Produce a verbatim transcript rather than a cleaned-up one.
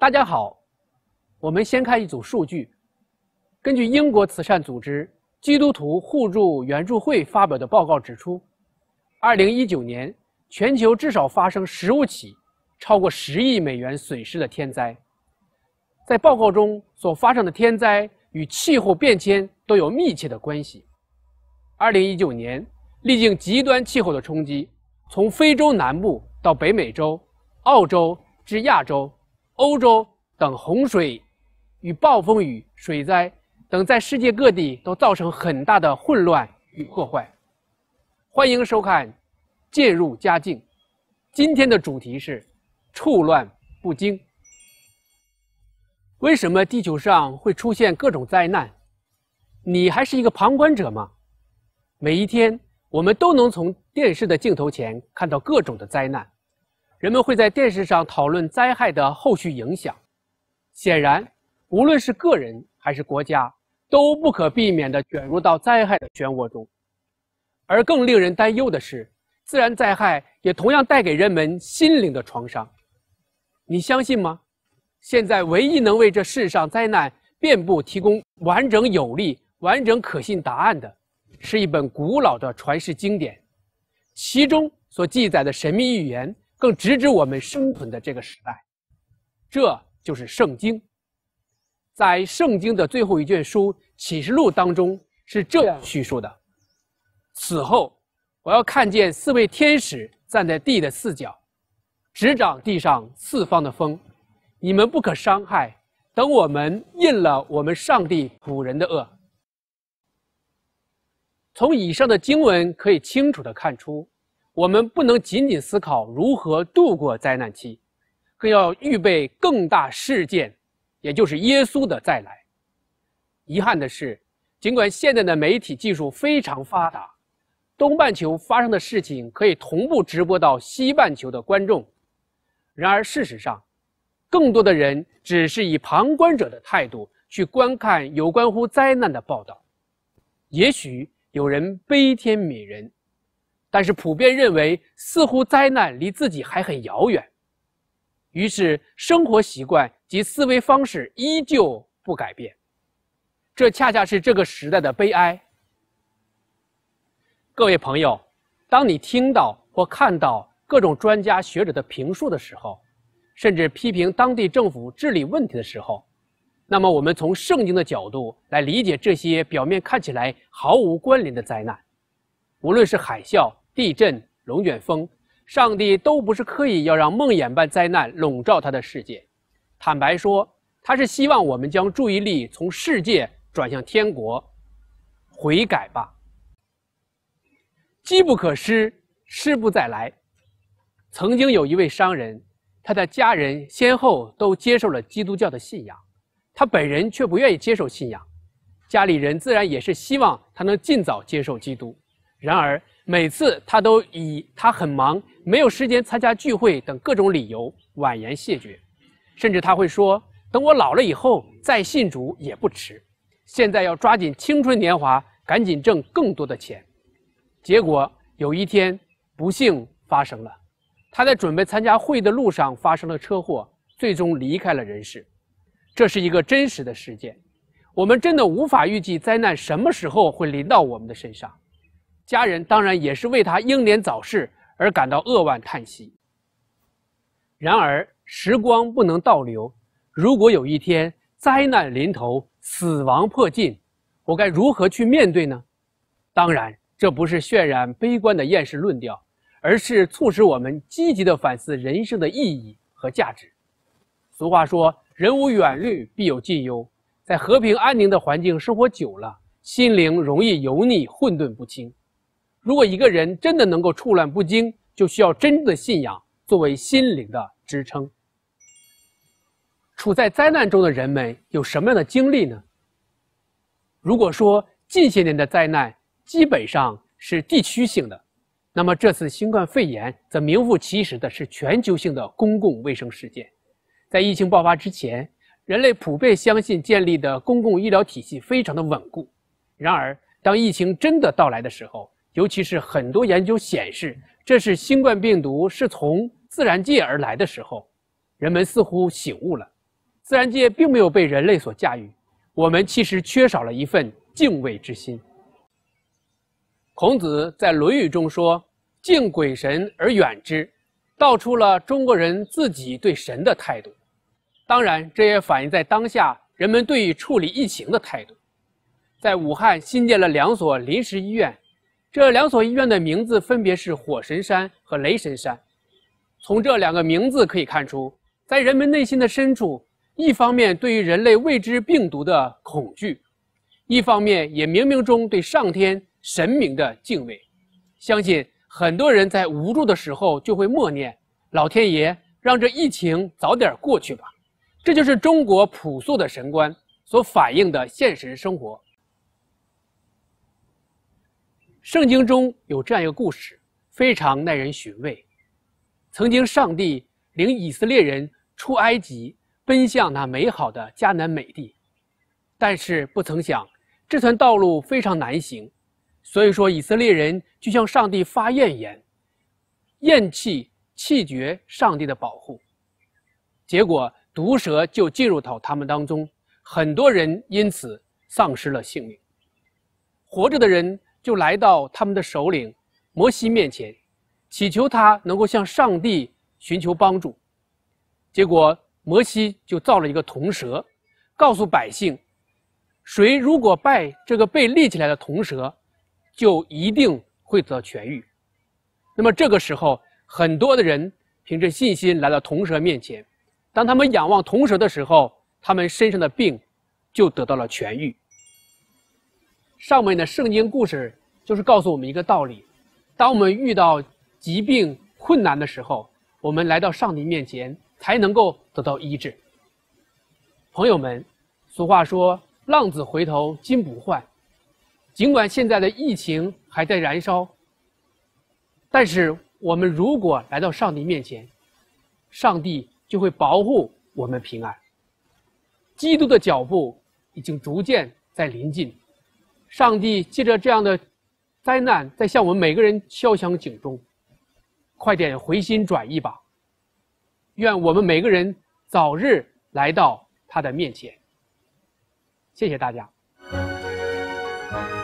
大家好，我们先看一组数据。根据英国慈善组织基督徒互助援助会发表的报告指出，二零一九年全球至少发生十五起超过十亿美元损失的天灾。在报告中所发生的天灾与气候变迁都有密切的关系。二零一九年历经极端气候的冲击，从非洲南部到北美洲、澳洲至亚洲、欧洲等洪水与暴风雨、水灾等在世界各地都造成很大的混乱与破坏。欢迎收看《渐入佳境》，今天的主题是处乱不惊。为什么地球上会出现各种灾难？你还是一个旁观者吗？每一天，我们都能从电视的镜头前看到各种的灾难，人们会在电视上讨论灾害的后续影响。显然，无论是个人还是国家，都不可避免地卷入到灾害的漩涡中。而更令人担忧的是，自然灾害也同样带给人们心灵的创伤。你相信吗？现在唯一能为这世上灾难遍布提供完整有力、完整可信答案的，是一本古老的传世经典，其中所记载的神秘预言更直指我们生存的这个时代。这就是圣经。在圣经的最后一卷书《启示录》当中是这样叙述的：此后，我要看见四位天使站在地的四角，执掌地上四方的风。你们不可伤害，等我们印了我们上帝仆人的恶。从以上的经文可以清楚地看出，我们不能仅仅思考如何度过灾难期，更要预备更大事件，也就是耶稣的再来。遗憾的是，尽管现在的媒体技术非常发达，东半球发生的事情可以同步直播到西半球的观众，然而事实上，更多的人只是以旁观者的态度去观看有关乎灾难的报道。也许有人悲天悯人，但是普遍认为似乎灾难离自己还很遥远，于是生活习惯及思维方式依旧不改变。这恰恰是这个时代的悲哀。各位朋友，当你听到或看到各种专家学者的评述的时候，甚至批评当地政府治理问题的时候，那么我们从圣经的角度来理解这些表面看起来毫无关联的灾难。无论是海啸、地震、龙卷风，上帝都不是刻意要让梦魇般灾难笼罩他的世界。坦白说，他是希望我们将注意力从世界转向天国，悔改吧。机不可失，失不再来。曾经有一位商人，他的家人先后都接受了基督教的信仰，他本人却不愿意接受信仰，家里人自然也是希望他能尽早接受基督。然而每次他都以他很忙，没有时间参加聚会等各种理由婉言谢绝，甚至他会说，等我老了以后再信主也不迟，现在要抓紧青春年华，赶紧挣更多的钱。结果有一天不幸发生了，他在准备参加会议的路上发生了车祸，最终离开了人世。这是一个真实的事件，我们真的无法预计灾难什么时候会临到我们的身上。家人当然也是为他英年早逝而感到扼腕叹息。然而时光不能倒流，如果有一天灾难临头，死亡迫近，我该如何去面对呢？当然，这不是渲染悲观的厌世论调，而是促使我们积极地反思人生的意义和价值。俗话说，人无远虑，必有近忧。在和平安宁的环境生活久了，心灵容易油腻混沌不清。如果一个人真的能够处乱不惊，就需要真正的信仰作为心灵的支撑。处在灾难中的人们有什么样的经历呢？如果说近些年的灾难基本上是地区性的，那么这次新冠肺炎则名副其实的是全球性的公共卫生事件。在疫情爆发之前，人类普遍相信建立的公共医疗体系非常的稳固。然而当疫情真的到来的时候，尤其是很多研究显示这是新冠病毒是从自然界而来的时候，人们似乎醒悟了， 自然界并没有被人类所驾驭，我们其实缺少了一份敬畏之心。孔子在《论语》中说：“敬鬼神而远之”，道出了中国人自己对神的态度。当然，这也反映在当下人们对于处理疫情的态度。在武汉新建了两所临时医院，这两所医院的名字分别是火神山和雷神山。从这两个名字可以看出，在人们内心的深处，一方面对于人类未知病毒的恐惧，一方面也冥冥中对上天神明的敬畏。相信很多人在无助的时候就会默念：“老天爷，让这疫情早点过去吧。”这就是中国朴素的神观所反映的现实生活。圣经中有这样一个故事，非常耐人寻味。曾经上帝领以色列人出埃及，奔向那美好的迦南美地，但是不曾想这段道路非常难行，所以说以色列人就向上帝发怨言，厌弃弃绝上帝的保护，结果毒蛇就进入到他们当中，很多人因此丧失了性命。活着的人就来到他们的首领摩西面前，祈求他能够向上帝寻求帮助。结果摩西就造了一个铜蛇，告诉百姓，谁如果拜这个被立起来的铜蛇，就一定会得到痊愈。那么这个时候，很多的人凭着信心来到铜蛇面前，当他们仰望铜蛇的时候，他们身上的病就得到了痊愈。上面的圣经故事就是告诉我们一个道理：当我们遇到疾病困难的时候，我们来到上帝面前才能够得到医治。朋友们，俗话说浪子回头金不换，尽管现在的疫情还在燃烧，但是我们如果来到上帝面前，上帝就会保护我们平安。基督的脚步已经逐渐在临近，上帝借着这样的灾难在向我们每个人敲响警钟，快点回心转意吧，愿我们每个人早日来到他的面前。谢谢大家。